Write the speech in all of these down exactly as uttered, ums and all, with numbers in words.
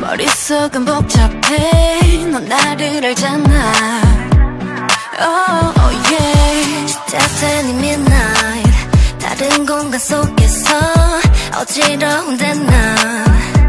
머릿속은 복잡해 넌 나를 알잖아. Oh, oh yeah. 시작된 이 midnight 다른 공간 속에서 어지러운데 난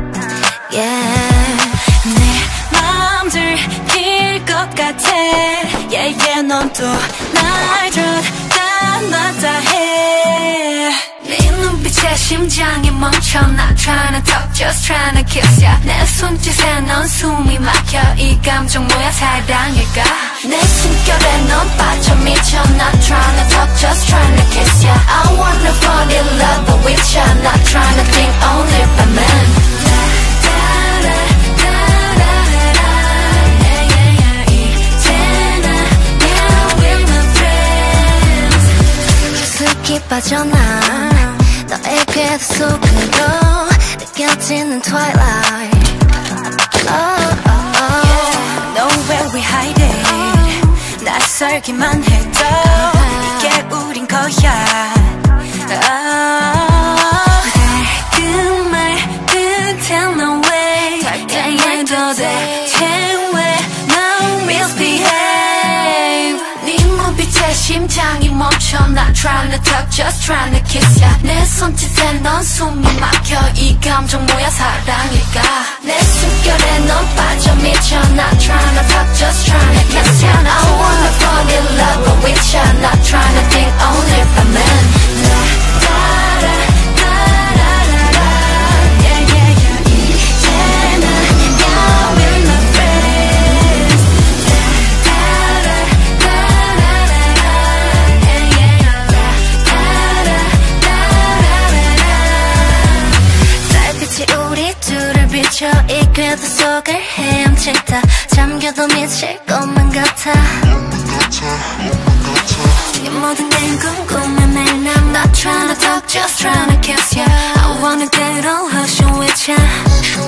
Yeah 내 맘 들킬 것 같아 Yeah yeah 넌 또 날 쫓다 놨다 해 네 눈빛에 심장이 멈춰 Not trying to talk just trying to kiss ya 내 손짓에 넌 숨이 막혀 이 감정 뭐야 사랑일까 내 숨결에 넌 빠져 미쳐 Not trying to talk just trying to kiss ya I wanna fall in love with ya Not trying to think only about men 깊이 빠져나 너의 궤도 속으로 느껴지는 twilight oh, oh, oh. Nowhere we hide it 낯설기만 해도 이게 우린 거야 밝은 말 끝엔 너 왜 다행해도 대체 왜 넌 misbehave 네 눈빛에 심장이 멈춰 Not trying to talk just trying to kiss ya 내 손짓에 넌 숨이 막혀 이 감정 뭐야 사랑일까 내 숨결에 넌 빠져 미쳐 Not trying to talk just trying to kiss ya I wanna fall in love with ya Not trying to think only about men 이 궤도 속을 헤엄칠다 잠겨도 미칠 것만 같아 이 모든 게 궁금해 매일 난 Not trying to talk just trying to kiss ya I wanna get all hush with ya